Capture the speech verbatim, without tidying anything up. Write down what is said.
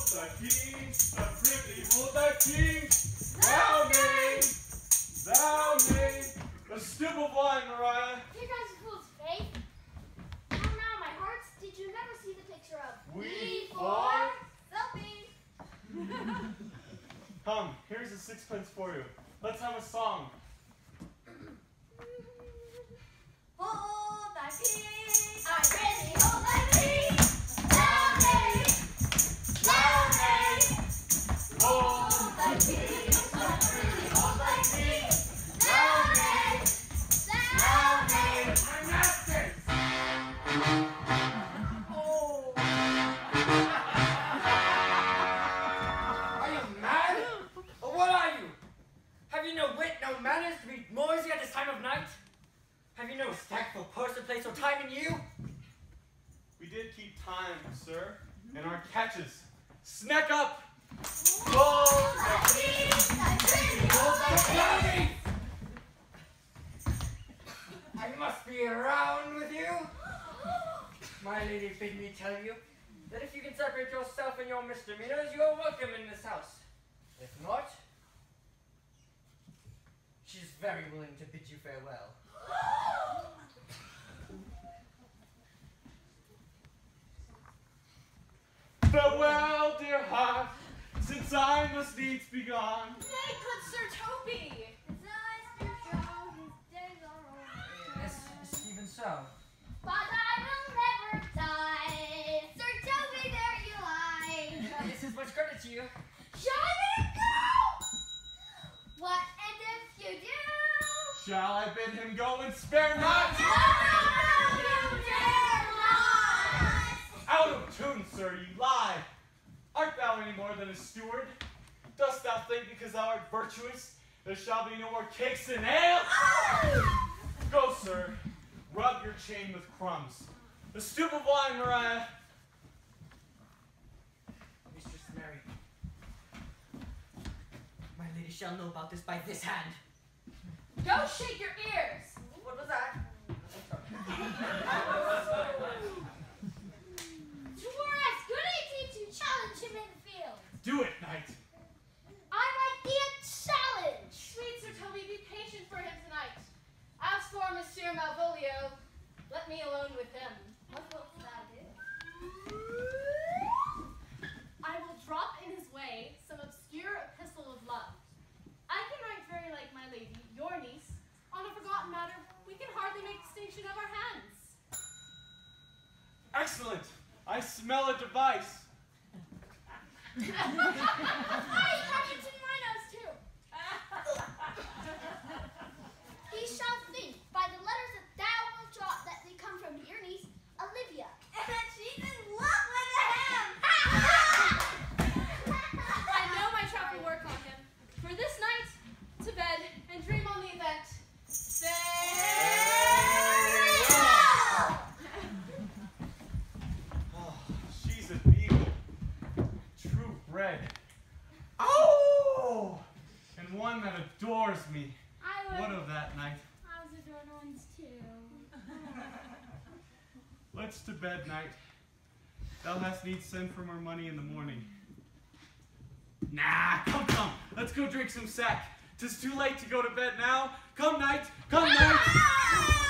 the king, the privy will the king, thou name, thou name, the stip of wine, Mariah. You guys are full of faith. Now, now, my hearts, did you never see the picture of We four four? selfies? Come, here's a sixpence for you. Let's have a song. Hold thy peace, I'm ready, hold thy peace, thou name, thou name, hold thy peace, I'm ready, hold thy peace, thou name, thou name, My masters! Oh. Are you mad? Or what are you? Have you no wit, no manners to be noisy at this time of night? Have you no respect for person, place, or time in you? We did keep time, sir, in our catches. Snack up! Hold thy peace, I'm ready, hold thy peace. I must be around with you. My lady bid me tell you that if you can separate yourself and your misdemeanors, you are welcome in this house. If not, she's very willing to bid you farewell. Farewell, dear heart, since I must needs be gone. Nay, good Sir Toby. His eyes do show his days are over. Yes, yes, even so. But I will never die. Sir Toby, there you lie. This is much credit to you. Shall I let him go? What, and if you do? Shall I bid him go and spare not? No, no, no, you dare not. Out of tune, sir, you lie. Art thou any more than a steward? Dost thou think because thou art virtuous, there shall be no more cakes and ale? Go, sir, rub your chain with crumbs. The stoop of wine, Mariah. Mistress Mary, my lady shall know about this by this hand. Go shake your ears. What was that? Twere as good a deed to challenge him in the field. Do it, knight. I like the challenge. Sweet Sir Toby, be patient for him tonight. As for Monsieur Malvolio, let me alone with him. What will that do? I will drop in his way some obscure epistle of love. I can write very like my lady, your niece, on a forgotten matter. We can hardly make distinction of our hands. Excellent. I smell a device. I have it in my nose too. He shall think by the letters that thou wilt drop that they come from your niece, Olivia. And that she's in love with him. I know my trap will work on him. For this night, to bed and dream on the event. Farewell! Oh, she's a beagle. True bred. Oh! And one that adores me. I would. What of that, knight? I was adored ones too. Let's to bed, knight. Thou hast need send for more money in the morning. Nah, come, come. Let's go drink some sack. 'Tis too late to go to bed now. Come, knight. Come, knight.